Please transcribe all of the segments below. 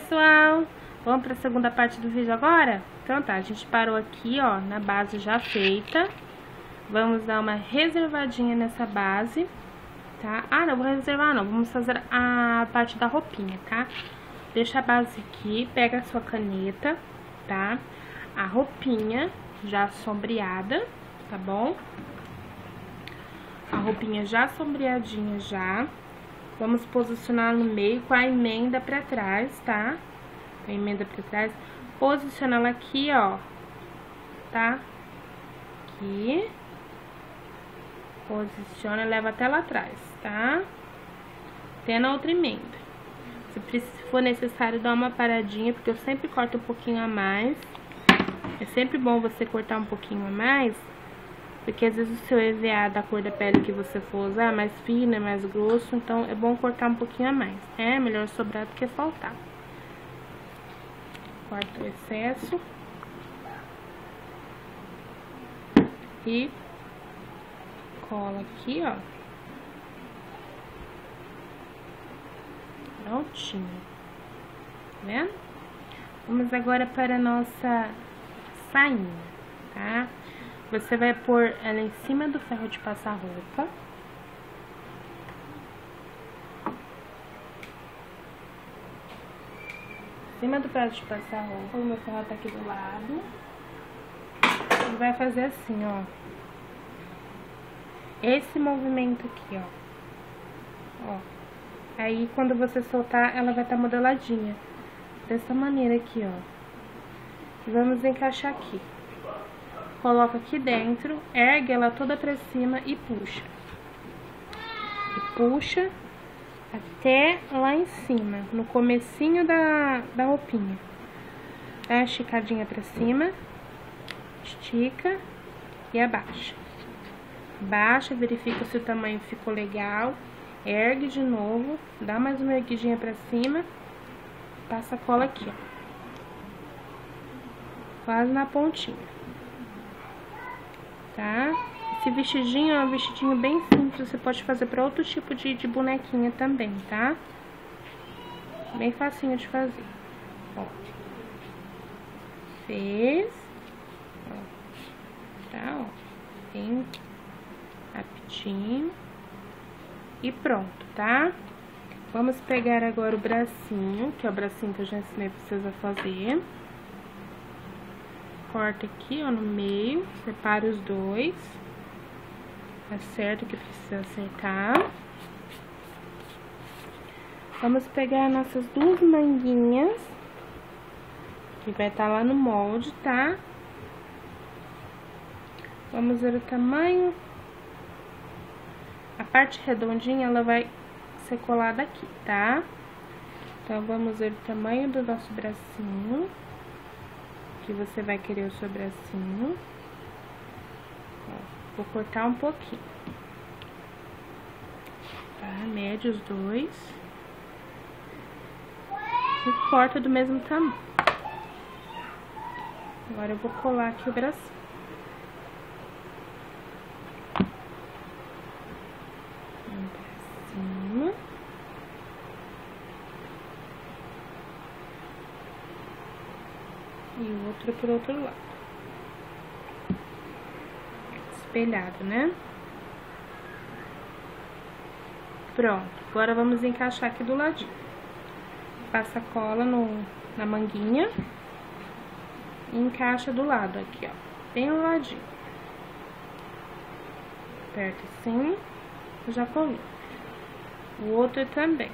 pessoal, vamos para a segunda parte do vídeo agora? Então tá, a gente parou aqui, ó, na base já feita. Vamos dar uma reservadinha nessa base, tá? Ah, não vou reservar não, vamos fazer a parte da roupinha, tá? Deixa a base aqui, pega a sua caneta, tá? A roupinha já sombreada, tá bom? A roupinha já sombreadinha já. Vamos posicionar no meio com a emenda pra trás, tá? A emenda pra trás. Posiciona ela aqui, ó. Tá? Aqui. Posiciona e leva até lá atrás, tá? Tendo a outra emenda. Se for necessário, dá uma paradinha, porque eu sempre corto um pouquinho a mais. É sempre bom você cortar um pouquinho a mais, porque às vezes o seu EVA da cor da pele que você for usar é mais fino, é mais grosso, então é bom cortar um pouquinho a mais. É melhor sobrar do que faltar. Corta o excesso. E cola aqui, ó. Prontinho. Tá vendo? Vamos agora para a nossa sainha, tá? Você vai pôr ela em cima do ferro de passar roupa. Em cima do ferro de passar roupa, o meu ferro tá aqui do lado. E vai fazer assim, ó. Esse movimento aqui, ó. Ó. Aí, quando você soltar, ela vai estar modeladinha. Dessa maneira aqui, ó. E vamos encaixar aqui. Coloca aqui dentro, ergue ela toda pra cima e puxa. E puxa até lá em cima, no comecinho da roupinha. Dá uma esticadinha pra cima, estica e abaixa. Baixa, verifica se o tamanho ficou legal, ergue de novo, dá mais uma erguidinha pra cima, passa a cola aqui, ó. Quase na pontinha. Tá? Esse vestidinho é um vestidinho bem simples, você pode fazer para outro tipo de bonequinha também, tá? Bem facinho de fazer. Ó. Fez. Ó. Tá, ó. Bem rapidinho. E pronto, tá? Vamos pegar agora o bracinho, que é o bracinho que eu já ensinei pra vocês a fazer. Corta aqui, ó, no meio, separa os dois, acerta o que precisa acertar. Vamos pegar nossas duas manguinhas, que vai estar lá no molde, tá? Vamos ver o tamanho. A parte redondinha, ela vai ser colada aqui, tá? Então, vamos ver o tamanho do nosso bracinho. Que você vai querer o seu bracinho. Ó, vou cortar um pouquinho. Tá? Mede os dois. E corta do mesmo tamanho. Agora eu vou colar aqui o bracinho. Um bracinho. E o outro por outro lado. Espelhado, né? Pronto. Agora vamos encaixar aqui do ladinho. Passa a cola na manguinha. E encaixa do lado aqui, ó. Bem no ladinho. Aperta assim. Já colou. O outro também.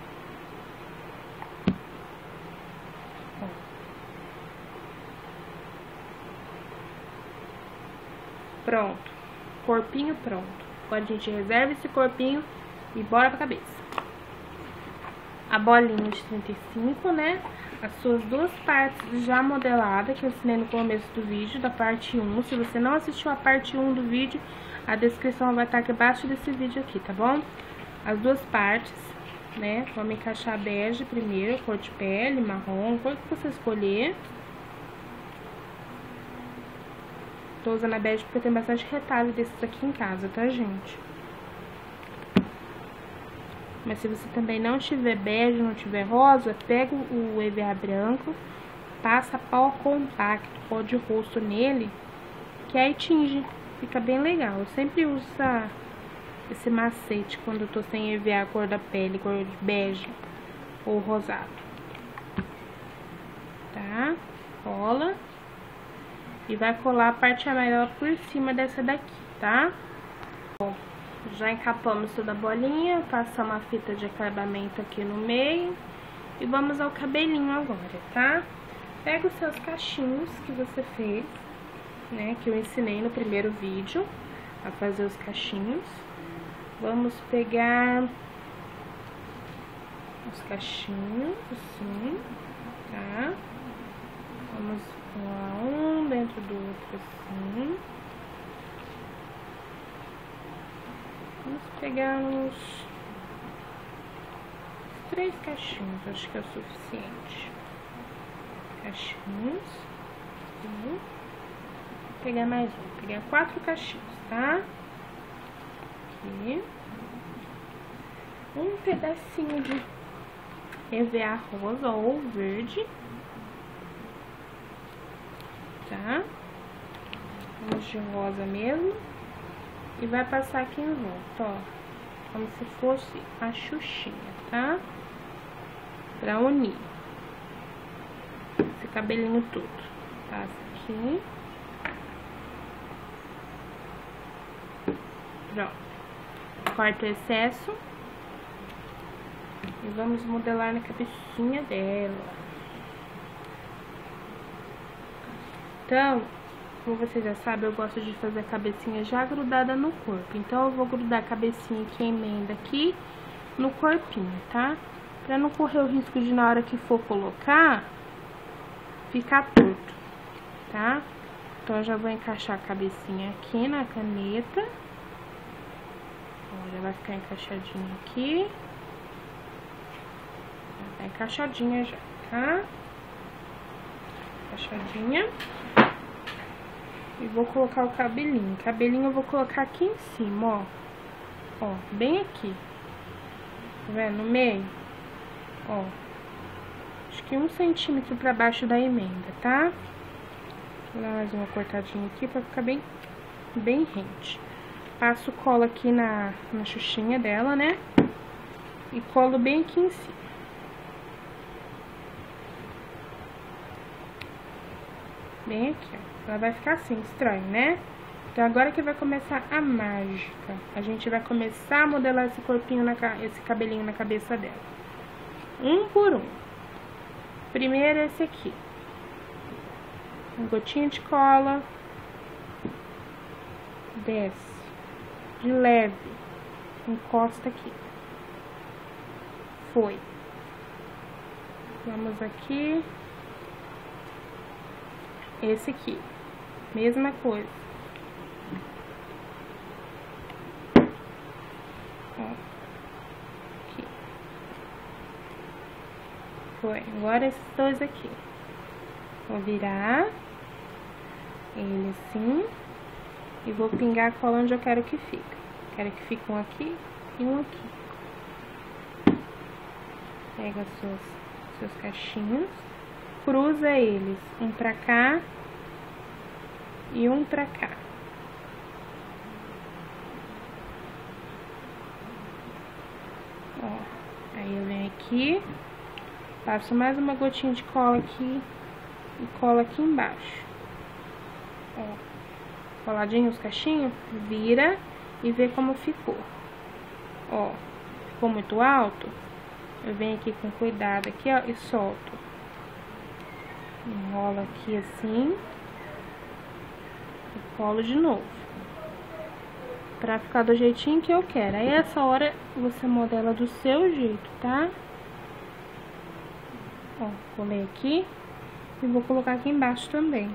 Pronto, corpinho pronto. Agora a gente reserva esse corpinho e bora pra cabeça. A bolinha de 35, né? As suas duas partes já modeladas, que eu ensinei no começo do vídeo, da parte 1. Se você não assistiu a parte 1 do vídeo, a descrição vai estar aqui abaixo desse vídeo aqui, tá bom? As duas partes, né? Vamos encaixar bege primeiro, cor de pele, marrom, cor que você escolher. Tô usando a bege porque tem bastante retalho desses aqui em casa, tá, gente? Mas se você também não tiver bege, não tiver rosa, pega o EVA branco, passa pó compacto, pó de rosto nele, que aí tinge, fica bem legal. Eu sempre uso esse macete quando eu tô sem EVA cor da pele, cor de bege ou rosado. Tá? Cola. E vai colar a parte amarela por cima dessa daqui, tá? Ó, já encapamos toda a bolinha, passamos a fita de acabamento aqui no meio. E vamos ao cabelinho agora, tá? Pega os seus cachinhos que você fez, né? Que eu ensinei no primeiro vídeo a fazer os cachinhos. Vamos pegar os cachinhos, assim, tá? Vamos um dentro do outro, assim. Vamos pegar uns 3 cachinhos, acho que é o suficiente. Cachinhos. Vou pegar mais um. Vou pegar 4 cachinhos, tá? Aqui. Um pedacinho de EVA rosa ou verde. Tá? Vamos de rosa mesmo. E vai passar aqui em volta, ó. Como se fosse a xuxinha, tá? Pra unir esse cabelinho todo. Passa aqui. Pronto. Corta o excesso. E vamos modelar na cabecinha dela. Então, como você já sabe, eu gosto de fazer a cabecinha já grudada no corpo. Então, eu vou grudar a cabecinha que emenda aqui no corpinho, tá? Pra não correr o risco de, na hora que for colocar, ficar torto, tá? Então, eu já vou encaixar a cabecinha aqui na caneta. Ó, já vai ficar encaixadinha aqui. Tá encaixadinha já, tá? Encaixadinha. E vou colocar o cabelinho. O cabelinho eu vou colocar aqui em cima, ó. Ó, bem aqui. Tá vendo? No meio. Ó. Acho que 1 centímetro pra baixo da emenda, tá? Vou dar mais uma cortadinha aqui pra ficar bem rente. Passo cola aqui na xuxinha dela, né? E colo bem aqui em cima. Bem aqui, ó. Ela vai ficar assim, estranho, né? Então, agora que vai começar a mágica. A gente vai começar a modelar esse corpinho, esse cabelinho na cabeça dela. Um por um. Primeiro, esse aqui. Uma gotinha de cola. Desce. De leve. Encosta aqui. Foi. Vamos aqui. Esse aqui. Mesma coisa. Ó. Aqui. Foi. Agora esses dois aqui. Vou virar ele assim. E vou pingar a cola onde eu quero que fique. Quero que fique um aqui e um aqui. Pega seus cachinhos. Cruza eles. Um pra cá. E um pra cá. Ó, aí eu venho aqui, passo mais uma gotinha de cola aqui e colo aqui embaixo. Ó, coladinho os cachinhos, vira e vê como ficou. Ó, ficou muito alto? Eu venho aqui com cuidado aqui, ó, e solto. Enrola aqui assim. E colo de novo. Pra ficar do jeitinho que eu quero. Aí, essa hora, você modela do seu jeito, tá? Ó, colei aqui. E vou colocar aqui embaixo também.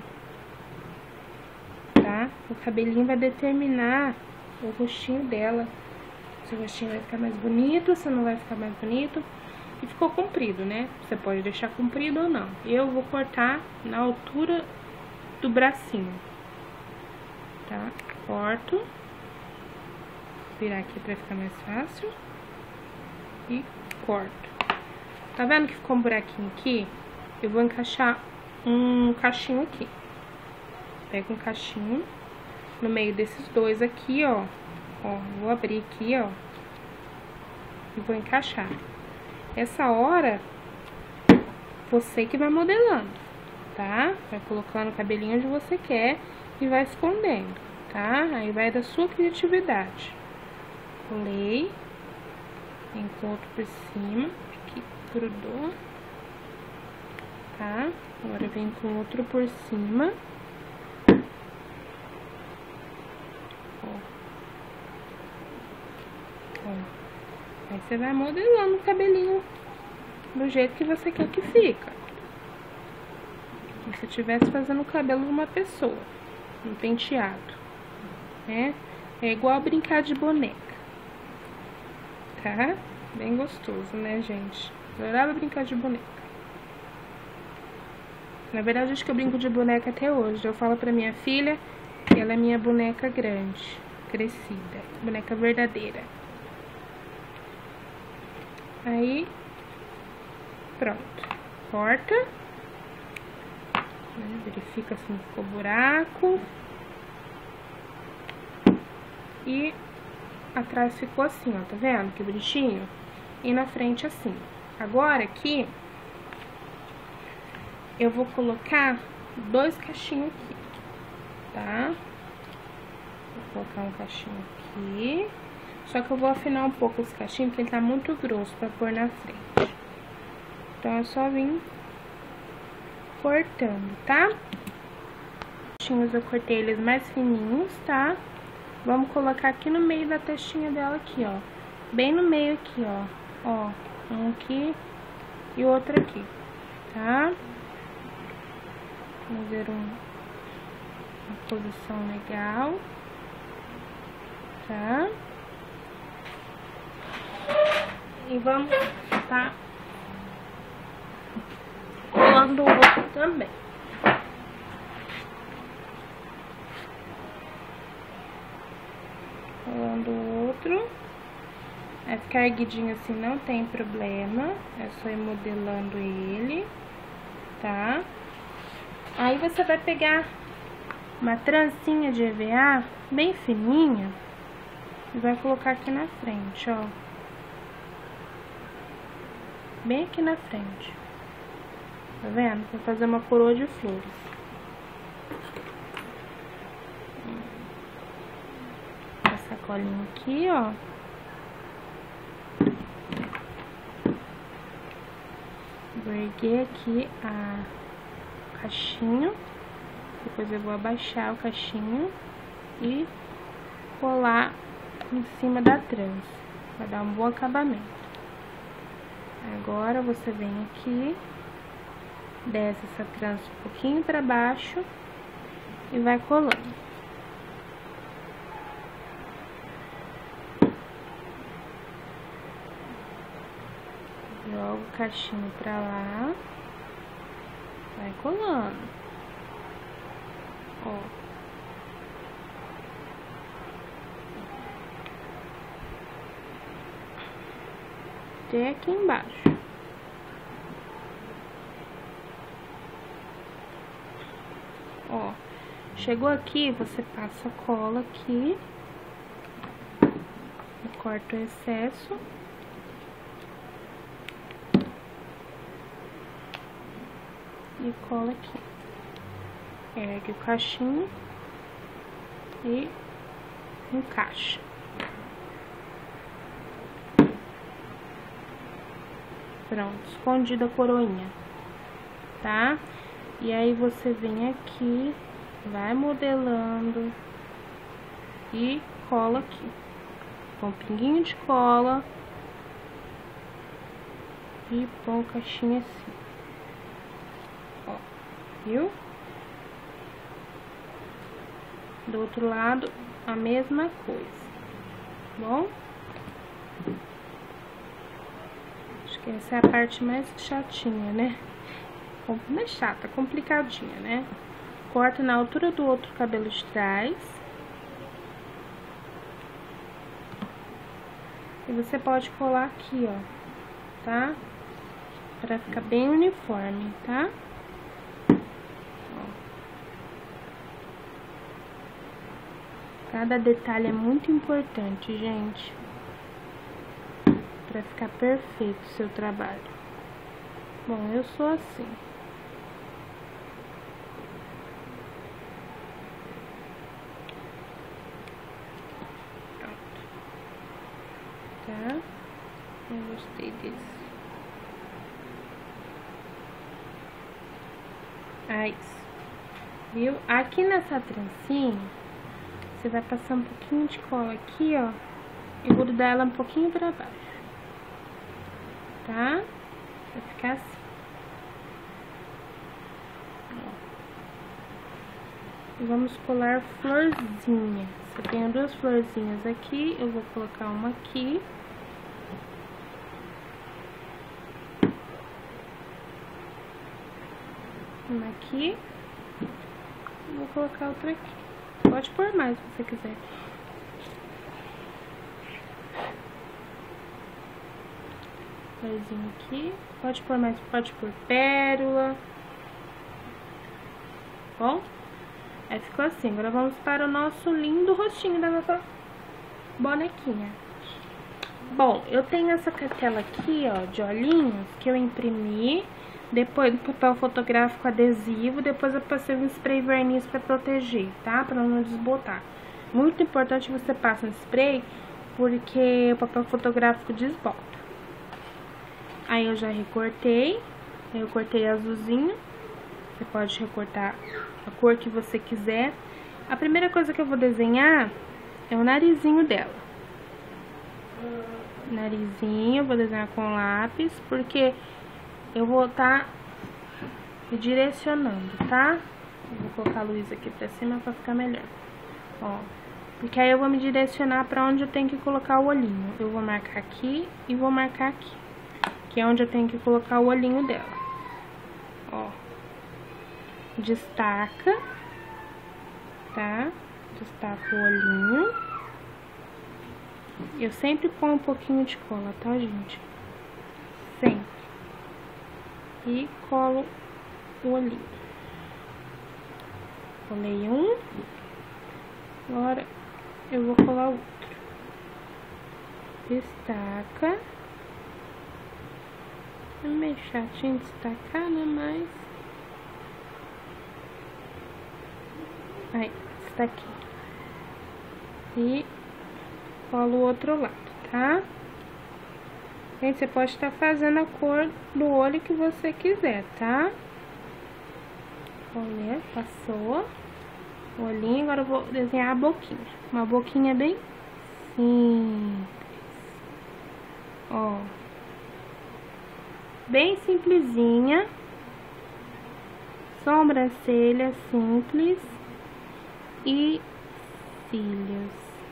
Tá? O cabelinho vai determinar o rostinho dela. Se o rostinho vai ficar mais bonito, se não vai ficar mais bonito. E ficou comprido, né? Você pode deixar comprido ou não. Eu vou cortar na altura do bracinho. Tá? Corto. Vou virar aqui pra ficar mais fácil. e corto. Tá vendo que ficou um buraquinho aqui? Eu vou encaixar um cachinho aqui. Pego um cachinho no meio desses dois aqui, ó. Ó, vou abrir aqui, ó. E vou encaixar. Essa hora, você que vai modelando, tá? Vai colocando o cabelinho onde você quer e vai escondendo, tá? Aí vai da sua criatividade. Colei, encontro por cima, aqui grudou, tá? Agora vem com outro por cima. Aí você vai modelando o cabelinho do jeito que você quer que fica. Como se estivesse fazendo o cabelo de uma pessoa, um penteado, né? É igual brincar de boneca, tá? Bem gostoso, né, gente? Adorava brincar de boneca. Na verdade, acho que eu brinco de boneca até hoje. Eu falo pra minha filha que ela é minha boneca grande, crescida, boneca verdadeira. Aí, pronto. Corta. Verifica se não ficou buraco. E atrás ficou assim, ó. Tá vendo? Que bonitinho. E na frente assim. Agora aqui, eu vou colocar 2 cachinhos aqui, tá? Vou colocar um cachinho aqui. Só que eu vou afinar um pouco esse cachinho, porque ele tá muito grosso pra pôr na frente. Então, é só vir cortando, tá? Os cachinhos eu cortei eles mais fininhos, tá? Vamos colocar aqui no meio da testinha dela aqui, ó. Bem no meio aqui, ó. Ó, um aqui e outro aqui, tá? Vamos ver uma posição legal, tá? E vamos tá colando o outro também. Colando o outro. Vai ficar erguidinho assim, não tem problema. É só ir modelando ele, tá? Aí você vai pegar uma trancinha de EVA bem fininha e vai colocar aqui na frente, ó. Bem aqui na frente. Tá vendo? Vou fazer uma coroa de flores. Essa colinha aqui, ó. Vou erguer aqui o cachinho. Depois eu vou abaixar o cachinho e colar em cima da trança. Vai dar um bom acabamento. Agora, você vem aqui, desce essa trança um pouquinho pra baixo e vai colando. Joga o cachinho pra lá, vai colando. Ó. Até aqui embaixo. Ó, chegou aqui, você passa a cola aqui, corta o excesso. E cola aqui. Ergue o cachinho e encaixa. Pronto, escondida a coroinha, tá? E aí você vem aqui, vai modelando e cola aqui. Com um pinguinho de cola e põe o cachinho assim. Ó, viu? Do outro lado, a mesma coisa, bom? Acho que essa é a parte mais chatinha, né? Não é chata, complicadinha, né? Corta na altura do outro cabelo de trás. E você pode colar aqui, ó, tá? Pra ficar bem uniforme, tá? Ó. Cada detalhe é muito importante, gente. Pra ficar perfeito o seu trabalho. Bom, eu sou assim. Pronto. Tá? Eu gostei desse. Aí, viu? Aqui nessa trancinha, você vai passar um pouquinho de cola aqui, ó, e grudar ela um pouquinho pra baixo, tá? Vai ficar assim. Ó. E vamos colar florzinha. Eu tenho duas florzinhas aqui, eu vou colocar uma aqui. Uma aqui. Vou colocar outra aqui. Pode pôr mais se você quiser. Florzinha aqui. Pode pôr mais, pode pôr pérola. Bom? Aí ficou assim. Agora vamos para o nosso lindo rostinho da nossa bonequinha. Bom, eu tenho essa cartela aqui, ó, de olhinhos, que eu imprimi. Depois do papel fotográfico adesivo, depois eu passei um spray verniz pra proteger, tá? Pra não desbotar. Muito importante você passar um spray, porque o papel fotográfico desbota. Aí eu já recortei, eu cortei azulzinho. Você pode recortar a cor que você quiser. A primeira coisa que eu vou desenhar é o narizinho dela. Narizinho, eu vou desenhar com lápis, porque eu vou estar direcionando, tá? Eu vou colocar a luz aqui pra cima pra ficar melhor. Ó, porque aí eu vou me direcionar pra onde eu tenho que colocar o olhinho. Eu vou marcar aqui e vou marcar aqui, que é onde eu tenho que colocar o olhinho dela. Ó, destaca, tá? Destaca o olhinho. Eu sempre ponho um pouquinho de cola, tá, gente? Sempre. E colo o olhinho. Colei um. Agora eu vou colar o outro. Destaca. É meio chatinho destacar, né? Mas... aí, está aqui. E colo o outro lado, tá? Gente, você pode estar fazendo a cor do olho que você quiser, tá? Olha, passou o olhinho, agora eu vou desenhar a boquinha. Uma boquinha bem simples. Ó. Bem simplesinha. Sobrancelha simples. E cílios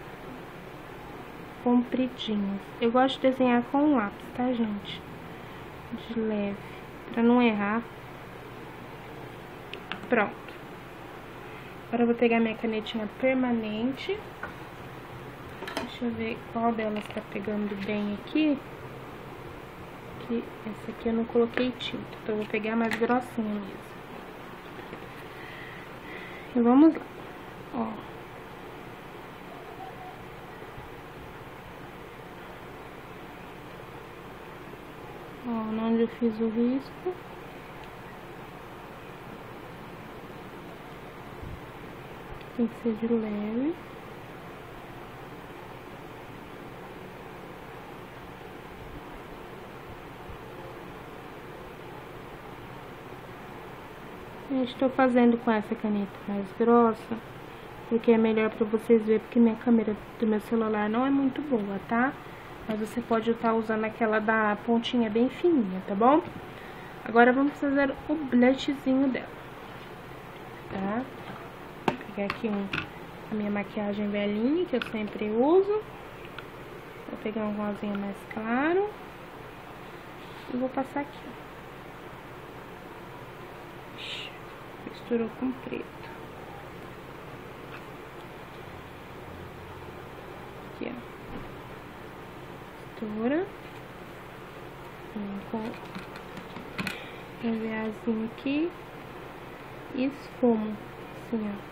compridinhos. Eu gosto de desenhar com lápis, tá, gente? De leve, pra não errar. Pronto. Agora eu vou pegar minha canetinha permanente. Deixa eu ver qual delas tá pegando bem aqui. Que essa aqui eu não coloquei tinta, então eu vou pegar mais grossinha mesmo. E vamos lá. Ó. Ó, onde eu fiz o risco. Tem que ser de leve. Eu estou fazendo com essa caneta mais grossa, porque é melhor pra vocês verem, porque minha câmera do meu celular não é muito boa, tá? Mas você pode estar usando aquela da pontinha bem fininha, tá bom? Agora vamos fazer o blushzinho dela, tá? Vou pegar aqui a minha maquiagem velhinha, que eu sempre uso. Vou pegar um rosinha mais claro. E vou passar aqui, ó. Misturou com preto. Aqui, ó. tesoura. Com EVAzinho aqui. E esfumo, assim, ó.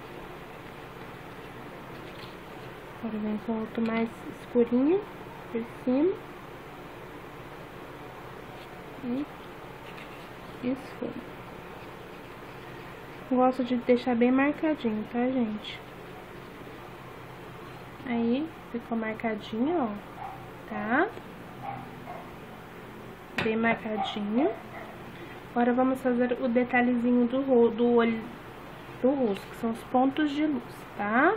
Agora vem com outro mais escurinho por cima. E esfumo. Gosto de deixar bem marcadinho, tá, gente? Aí, ficou marcadinho, ó, tá? Bem marcadinho. Agora vamos fazer o detalhezinho do olho do rosto, que são os pontos de luz, tá?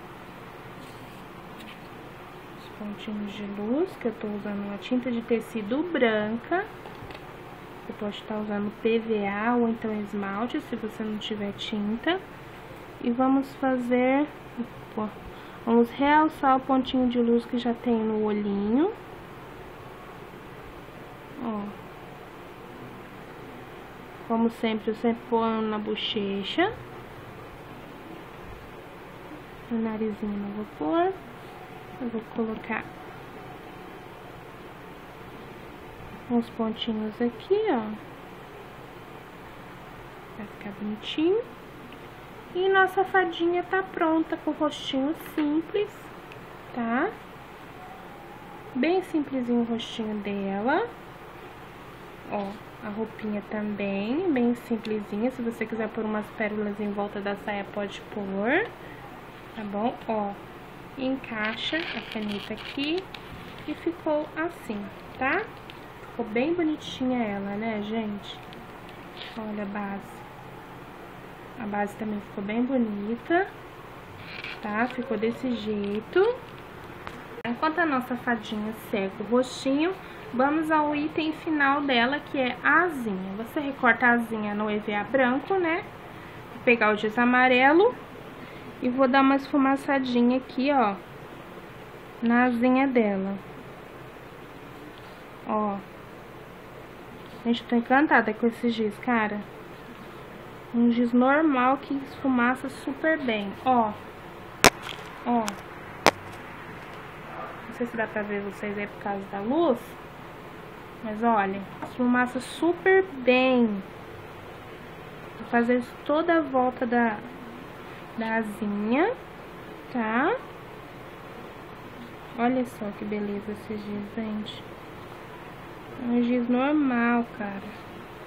Os pontinhos de luz, que eu tô usando uma tinta de tecido branca. Você pode estar usando PVA ou então esmalte, se você não tiver tinta. E vamos fazer... Vamos realçar o pontinho de luz que já tem no olhinho. Ó. Como sempre, eu sempre ponho na bochecha. No narizinho não vou pôr. Eu vou colocar uns pontinhos aqui, ó. Vai ficar bonitinho. E nossa fadinha tá pronta com o rostinho simples, tá? Bem simplesinho o rostinho dela. Ó, a roupinha também, bem simplesinha. Se você quiser pôr umas pérolas em volta da saia, pode pôr, tá bom? Ó, encaixa a caneta aqui e ficou assim, tá? Ficou bem bonitinha ela, né, gente? Olha a base. A base também ficou bem bonita, tá? Ficou desse jeito. Enquanto a nossa fadinha seca o rostinho, vamos ao item final dela, que é a asinha. Você recorta a asinha no EVA branco, né? Vou pegar o giz amarelo e vou dar uma esfumaçadinha aqui, ó, na asinha dela. Ó. Gente, tô encantada com esse giz, cara. Um giz normal que esfumaça super bem, ó. Ó. Não sei se dá pra ver vocês aí por causa da luz. Mas olha, esfumaça super bem. Vou fazer isso toda a volta da asinha, tá? Olha só que beleza esse giz, gente. É um giz normal, cara.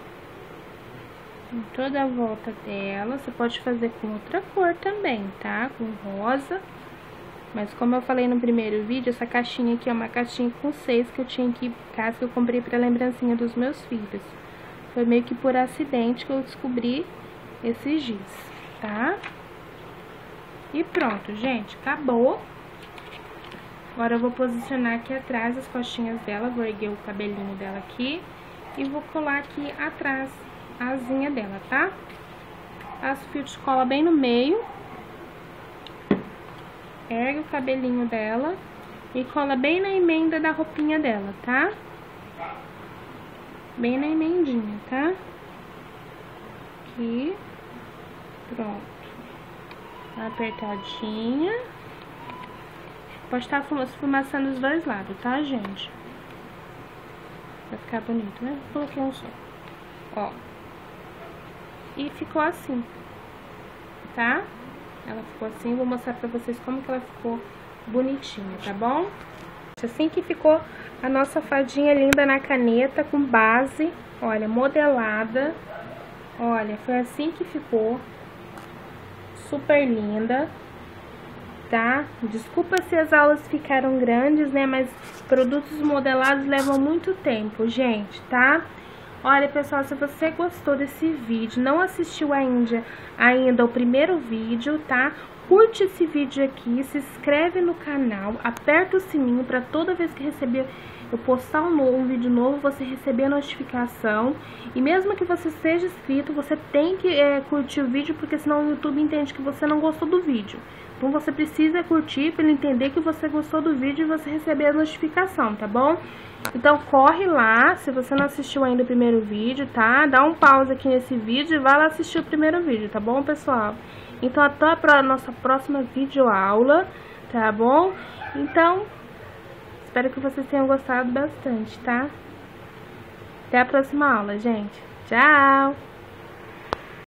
Em toda a volta dela. Você pode fazer com outra cor também, tá? Com rosa. Mas como eu falei no primeiro vídeo, essa caixinha aqui é uma caixinha com 6 que eu tinha aqui em casa, que eu comprei pra lembrancinha dos meus filhos. Foi meio que por acidente que eu descobri esse giz, tá? E pronto, gente, acabou. Agora eu vou posicionar aqui atrás as costinhas dela, vou erguer o cabelinho dela aqui e vou colar aqui atrás a asinha dela, tá? Passo o fio de cola bem no meio. Ergue o cabelinho dela e cola bem na emenda da roupinha dela, tá? Bem na emendinha, tá? Aqui. Pronto. Apertadinha. Pode estar esfumaçando os dois lados, tá, gente? Vai ficar bonito, né? Coloquei um só. Ó. E ficou assim, tá? Ela ficou assim, vou mostrar pra vocês como que ela ficou bonitinha, tá bom? Assim que ficou a nossa fadinha linda na caneta, com base, olha, modelada. Olha, foi assim que ficou. Super linda, tá? Desculpa se as aulas ficaram grandes, né? Mas produtos modelados levam muito tempo, gente, tá? Olha, pessoal, se você gostou desse vídeo, não assistiu ainda o primeiro vídeo, tá? Curte esse vídeo aqui, se inscreve no canal, aperta o sininho para toda vez que eu postar um vídeo novo, você receber a notificação. E mesmo que você seja inscrito, você tem que curtir o vídeo, porque senão o YouTube entende que você não gostou do vídeo. Então você precisa curtir para ele entender que você gostou do vídeo e você receber a notificação, tá bom? Então corre lá, se você não assistiu ainda o primeiro vídeo, tá? Dá um pause aqui nesse vídeo e vai lá assistir o primeiro vídeo, tá bom, pessoal? Então até a nossa próxima videoaula, tá bom? Então, espero que vocês tenham gostado bastante, tá? Até a próxima aula, gente. Tchau!